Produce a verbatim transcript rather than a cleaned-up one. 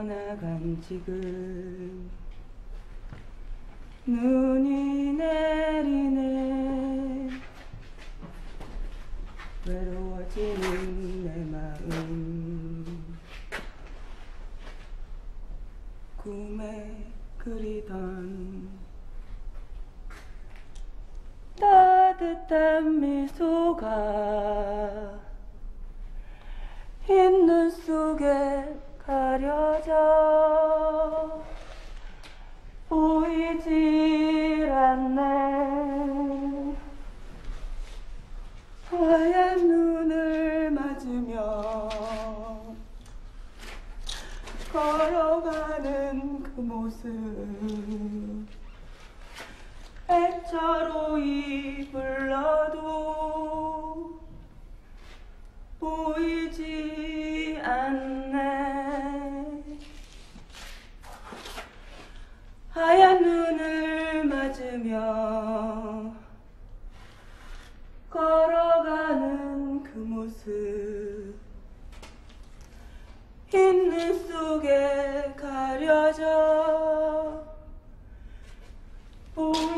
떠나간 지금 눈이 내리네. 외로워지는 내 마음 꿈에 그리던 따뜻한 미소가 흰 눈 속에 가려져 보이질 않네. 하얀 눈을 맞으며 걸어가는 그 모습 애처로이 불러도 보이지 않네. 하얀 눈을 맞으며 걸어가는 그 모습 흰 눈 속에 가려져